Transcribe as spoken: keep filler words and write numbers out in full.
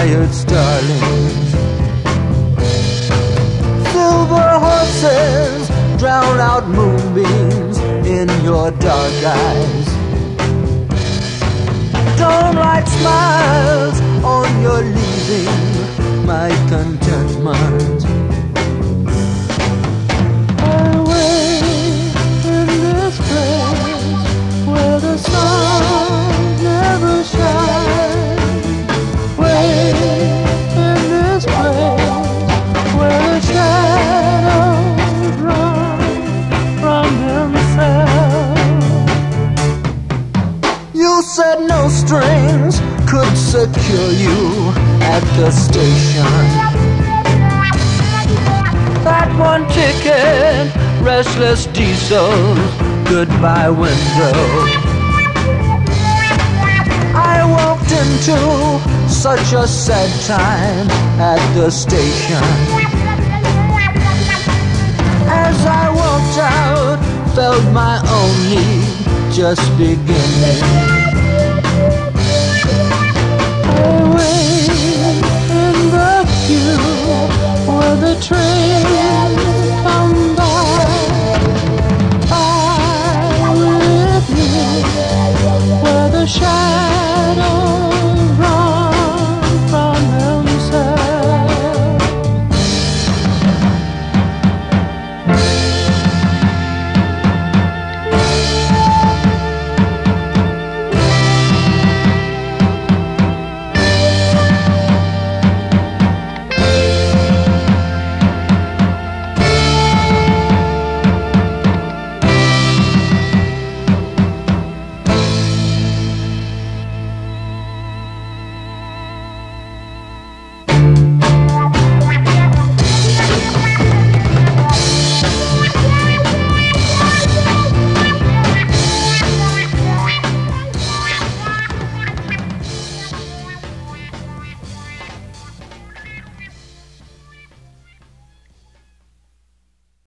tired starlings. Silver horses drown out moonbeams in your dark eyes. Dawnlight smiles on your leaving my contentment. I wait in this place where the sun never shines. Wait in this place where the shadows run from themselves. You said no strings could secure you at the station. That one ticket, restless diesels, goodbye window. I walked into such a sad time at the station. As I walked out, felt my own need just beginning. I wait in the queue where the trains come by. I live here where the shadows